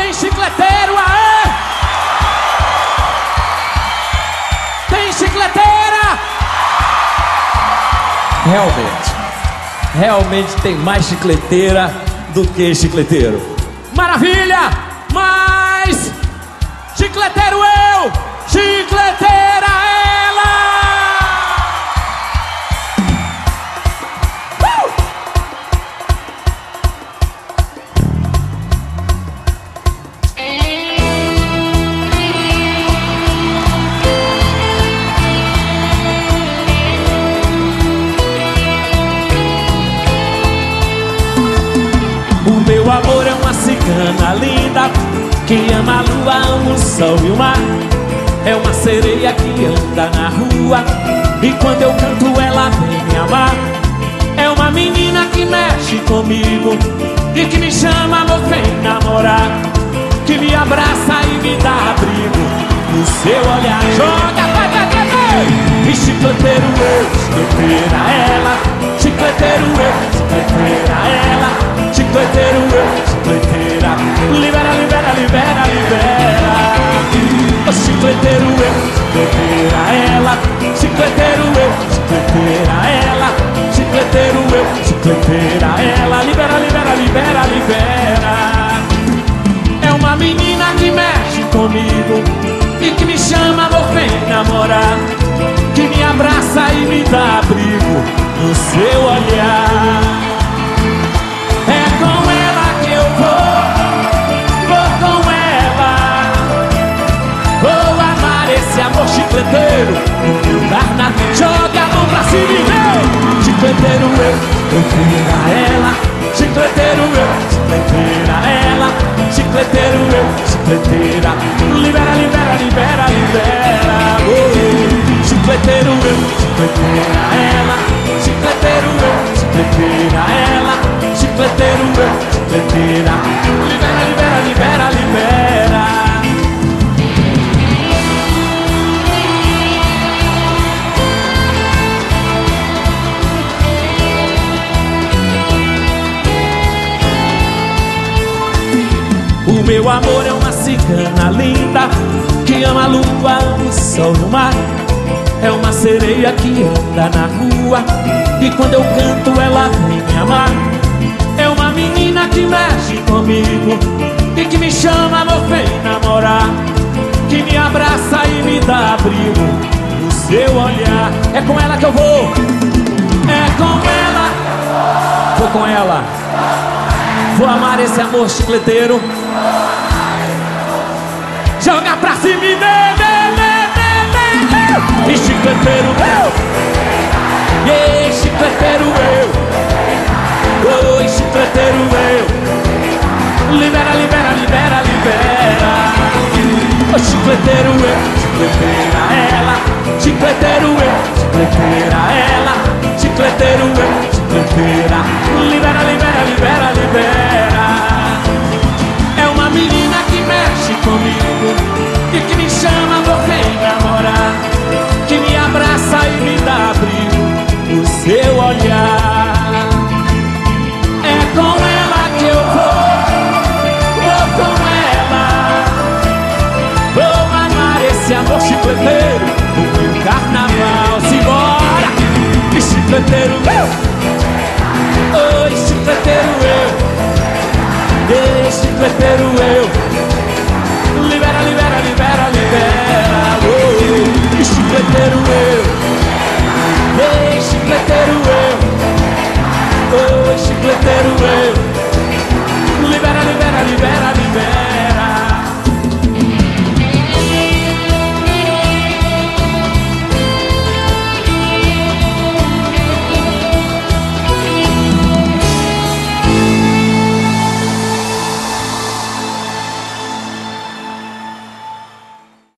Tem chicleteiro, aê! Tem chicleteira! Realmente tem mais chicleteira do que chicleteiro. Maravilha! Mas chicleteiro eu, chicleteira ela! O meu amor é uma cigana linda que ama a lua, ama o sol e o mar. É uma sereia que anda na rua e quando eu canto ela vem me amar. É uma menina que mexe comigo e que me chama, amor, vem namorar. Que me abraça e me dá abrigo no seu olhar. Joga, vai, vai, vai, vai! E chicleteiro eu, chicleteira ela. Chicleteiro eu, chicleteira ela. Chicleteiro eu, chicleteira. Libera, libera, libera, libera. O chicleteiro eu, chicleteira ela. Chicleteiro eu, chicleteira ela. Chicleteiro eu, chicleteira ela. Libera, libera, libera, libera. É uma menina que mexe comigo e que me chama, amor, vem namorar. Que me abraça e me dá abrigo no seu olhar. É com ela que eu vou com ela. Vou amar esse amor chicleteiro no meu carnaval. Joga a mão pra cima e vem! Chicleteiro eu, chicleteira ela. Chicleteiro eu, chicleteira ela. Chicleteiro eu, chicleteira. Libera, libera, libera, libera. Oh. Chicleteiro eu, chicleteira ela. Chicleteiro eu, chicleteira ela. Chicleteiro eu, chicleteira. Libera, libera, libera, libera. O meu amor é uma cigana linda que ama a lua, ama o sol e o mar. É uma sereia que anda na rua e quando eu canto ela vem me amar. É uma menina que mexe comigo e que me chama, amor, vem namorar. Que me abraça e me dá abrigo no seu olhar. É com ela que eu vou. É com ela. Vou com ela. Vou amar esse amor chicleteiro. Joga pra cima e e chicleteiro eu. E chicleteiro eu. Oi, chicleteiro eu. Libera, libera, libera, libera. O chicleteiro eu, chicleteira ela. Chicleteiro eu, chicleteira ela. Chicleteiro eu, chicleteira. Libera, libera, libera, libera. É uma menina que mexe comigo e que me chama, amor, vem namorar. Que me abraça e me dá abrigo no seu olhar. É com ela que eu vou com ela. Vou amar esse amor chicleteiro no meu carnaval. Simbora! E chicleteiro eu. Oi, chicleteiro eu. E chicleteiro eu.